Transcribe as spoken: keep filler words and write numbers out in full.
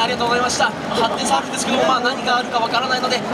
ありがとうございました。発展サーフですけども、まあ何があるかわからないので